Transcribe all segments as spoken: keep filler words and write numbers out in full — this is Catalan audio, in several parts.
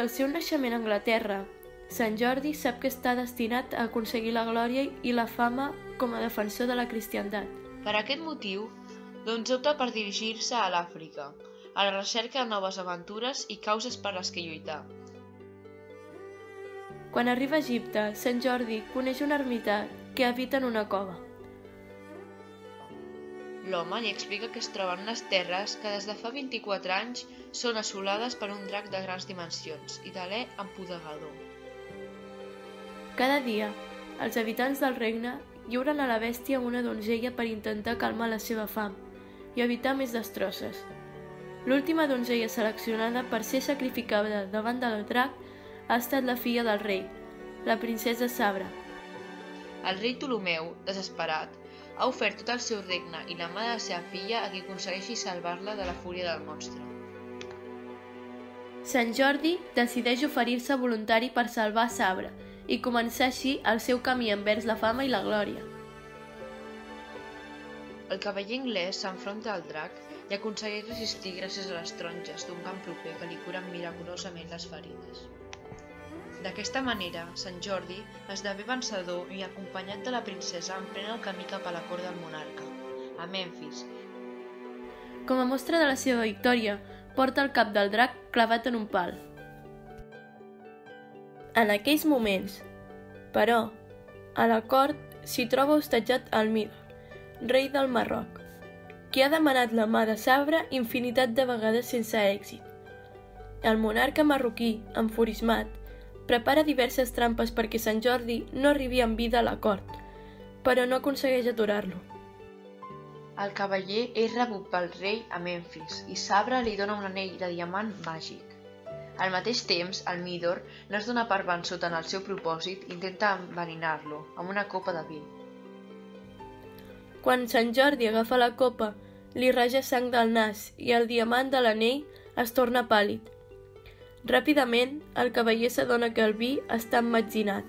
del seu naixement a Anglaterra, Sant Jordi sap que està destinat a aconseguir la glòria i la fama com a defensor de la cristiandat. Per aquest motiu, doncs opta per dirigir-se a l'Àfrica, a la recerca de noves aventures i causes per les que lluitar. Quan arriba a Egipte, Sant Jordi coneix un ermità que habita en una cova. L'home li explica que es troba en unes terres que des de fa vint-i-quatre anys són assolades per un drac de grans dimensions i d'alè empudegador. Cada dia, els habitants del regne lliuren a la bèstia una donzella per intentar calmar la seva fam i evitar més destrosses. L'última donzella seleccionada per ser sacrificada davant del drac ha estat la filla del rei, la princesa Sabra. El rei Ptolomeu, desesperat, ha ofert tot el seu regne i la mà de la seva filla a qui aconsegueixi salvar-la de la fúria del monstre. Sant Jordi decideix oferir-se voluntari per salvar Sabra i començar així el seu camí envers la fama i la glòria. El cavaller anglès s'enfronta al drac i aconsegueix resistir gràcies a les taronges d'un camp proper que li curen miraculosament les ferides. D'aquesta manera, Sant Jordi esdevé vencedor i, acompanyat de la princesa, emprèn el camí cap a la cort del monarca, a Memfis. Com a mostra de la seva victòria, porta el cap del drac clavat en un pal. En aquells moments, però, a la cort s'hi troba hostatjat el Midor, rei del Marroc, que ha demanat la mà de Sabra infinitat de vegades sense èxit. El monarca marroquí, enfurismat, prepara diverses trampes perquè Sant Jordi no arribi en vida a la cort, però no aconsegueix aturar-lo. El cavaller és rebut pel rei a Memfis i Sabra li dona un anell de diamant màgic. Al mateix temps, el Midor no es dona per vençut en el seu propòsit i intenta enverinar-lo amb una copa de vi. Quan Sant Jordi agafa la copa, li raja sang del nas i el diamant de l'anell es torna pàl·lid. Ràpidament, el cavaller s'adona que el vi està emmetzinat.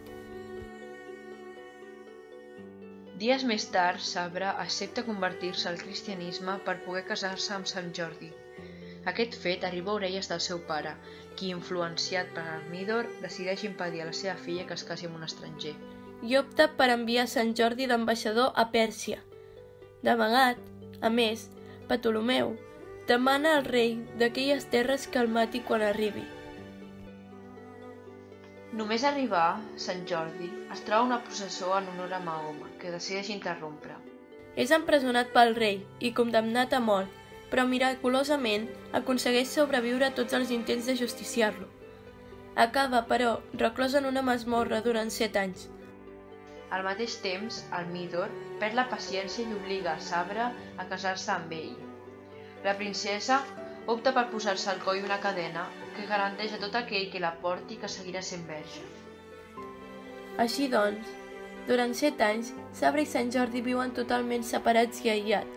Dies més tard, Sabra accepta convertir-se al cristianisme per poder casar-se amb Sant Jordi. Aquest fet arriba a orelles del seu pare, qui, influenciat per el Midor, decideix impedir a la seva filla que es casi amb un estranger. I opta per enviar Sant Jordi d'ambaixador a Pèrsia. D'amagat, a més, Ptolomeu demana al rei d'aquelles terres que el mati quan arribi. Només arribar, Sant Jordi es troba una processó en honor a Mahoma, que decideix interrompre. És empresonat pel rei i condemnat a mort, però miraculosament aconsegueix sobreviure a tots els intents de justiciar-lo. Acaba, però, reclòs en una masmorra durant set anys. Al mateix temps, el Midor perd la paciència i obliga a Sabra a casar-se amb ell. La princesa opta per posar-se al coll una cadena que garanteix a tot aquell que la porti que seguirà sent verge. Així doncs, durant set anys, Sabra i Sant Jordi viuen totalment separats i aïllats.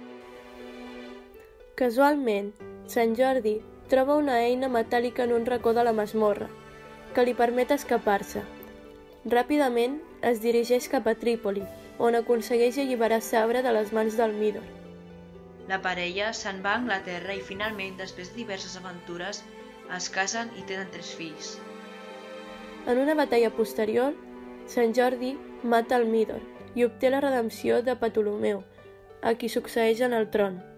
Casualment, Sant Jordi troba una eina metàl·lica en un racó de la masmorra, que li permet escapar-se. Ràpidament es dirigeix cap a Trípoli, on aconsegueix alliberar Sabra de les mans del Midor. La parella se'n va a Anglaterra i finalment, després de diverses aventures, es casen i tenen tres fills. En una batalla posterior, Sant Jordi mata el Midor i obté la redempció de Ptolomeu, a qui succeeix en el tron.